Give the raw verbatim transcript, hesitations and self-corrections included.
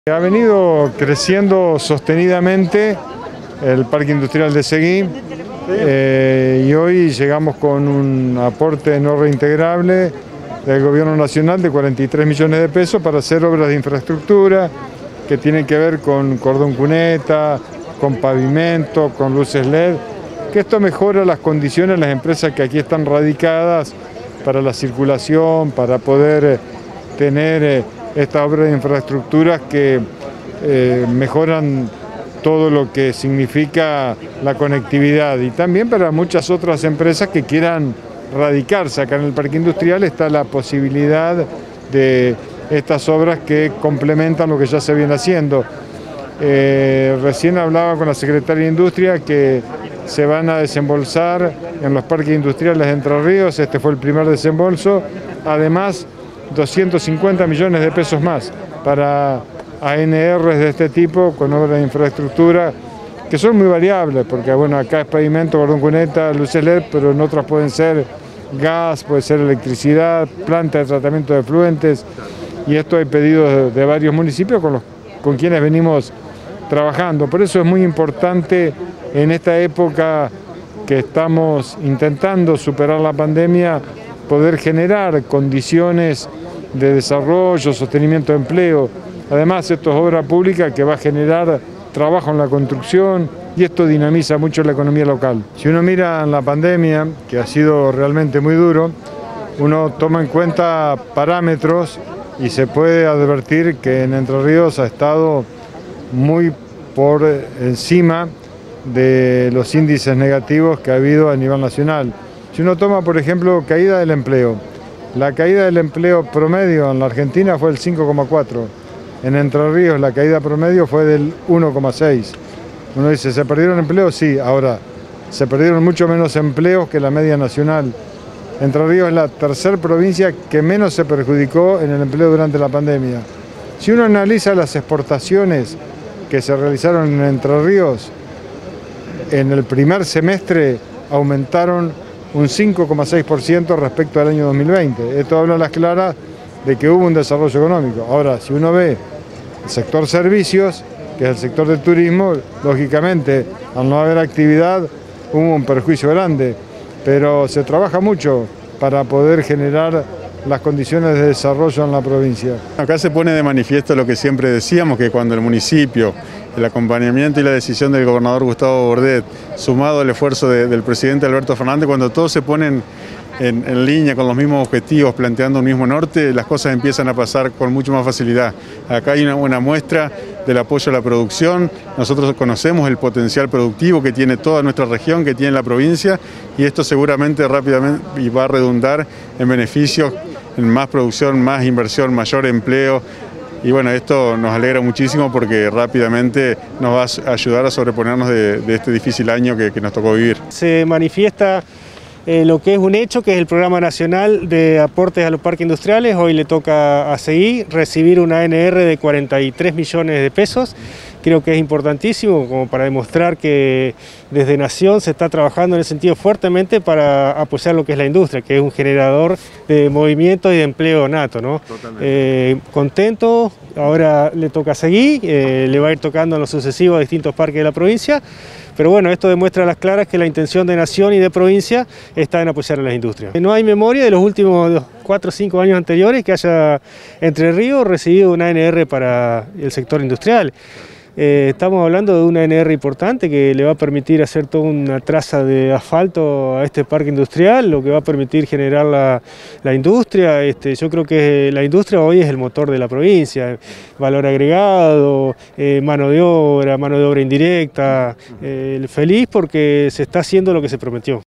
Ha venido creciendo sostenidamente el Parque Industrial de Seguí eh, y hoy llegamos con un aporte no reintegrable del Gobierno Nacional de cuarenta y tres millones de pesos para hacer obras de infraestructura que tienen que ver con cordón cuneta, con pavimento, con luces L E D, que esto mejora las condiciones de las empresas que aquí están radicadas para la circulación, para poder tener estas obras de infraestructuras que eh, mejoran todo lo que significa la conectividad, y también para muchas otras empresas que quieran radicarse acá en el Parque Industrial está la posibilidad de estas obras que complementan lo que ya se viene haciendo. Eh, recién hablaba con la Secretaria de Industria que se van a desembolsar en los parques industriales de Entre Ríos, este fue el primer desembolso, además doscientos cincuenta millones de pesos más para A N Rs de este tipo con obras de infraestructura que son muy variables, porque bueno, acá es pavimento, cordón cuneta, luces L E D, pero en otras pueden ser gas, puede ser electricidad, planta de tratamiento de efluentes, y esto hay pedidos de, de varios municipios con, los, con quienes venimos trabajando. Por eso es muy importante en esta época que estamos intentando superar la pandemia, poder generar condiciones de desarrollo, sostenimiento de empleo. Además, esto es obra pública que va a generar trabajo en la construcción y esto dinamiza mucho la economía local. Si uno mira en la pandemia, que ha sido realmente muy duro, uno toma en cuenta parámetros y se puede advertir que en Entre Ríos ha estado muy por encima de los índices negativos que ha habido a nivel nacional. Si uno toma, por ejemplo, caída del empleo, la caída del empleo promedio en la Argentina fue del cinco coma cuatro. En Entre Ríos la caída promedio fue del uno coma seis. Uno dice, ¿se perdieron empleos? Sí, ahora, se perdieron mucho menos empleos que la media nacional. Entre Ríos es la tercera provincia que menos se perjudicó en el empleo durante la pandemia. Si uno analiza las exportaciones que se realizaron en Entre Ríos, en el primer semestre aumentaron un cinco coma seis por ciento respecto al año dos mil veinte. Esto habla a las claras de que hubo un desarrollo económico. Ahora, si uno ve el sector servicios, que es el sector del turismo, lógicamente, al no haber actividad, hubo un perjuicio grande, pero se trabaja mucho para poder generar las condiciones de desarrollo en la provincia. Acá se pone de manifiesto lo que siempre decíamos, que cuando el municipio, el acompañamiento y la decisión del gobernador Gustavo Bordet, sumado al esfuerzo de, del presidente Alberto Fernández, cuando todos se ponen en, en línea con los mismos objetivos, planteando un mismo norte, las cosas empiezan a pasar con mucho más facilidad. Acá hay una buena muestra del apoyo a la producción. Nosotros conocemos el potencial productivo que tiene toda nuestra región, que tiene la provincia, y esto seguramente rápidamente y va a redundar en beneficios, en más producción, más inversión, mayor empleo. Y bueno, esto nos alegra muchísimo porque rápidamente nos va a ayudar a sobreponernos de, de este difícil año que, que nos tocó vivir. Se manifiesta eh, lo que es un hecho, que es el Programa Nacional de Aportes a los Parques Industriales. Hoy le toca a Seguí recibir una A N R de cuarenta y tres millones de pesos. Creo que es importantísimo como para demostrar que desde Nación se está trabajando en ese sentido fuertemente para apoyar lo que es la industria, que es un generador de movimiento y de empleo nato, ¿no? Eh, contento, ahora le toca seguir, eh, le va a ir tocando en lo sucesivo a distintos parques de la provincia, pero bueno, esto demuestra a las claras que la intención de Nación y de provincia está en apoyar a las industrias. No hay memoria de los últimos cuatro o cinco años anteriores que haya Entre Ríos recibido una A N R para el sector industrial. Eh, estamos hablando de una A N R importante que le va a permitir hacer toda una traza de asfalto a este parque industrial, lo que va a permitir generar la, la industria. Este, yo creo que la industria hoy es el motor de la provincia, valor agregado, eh, mano de obra, mano de obra indirecta. Eh, feliz porque se está haciendo lo que se prometió.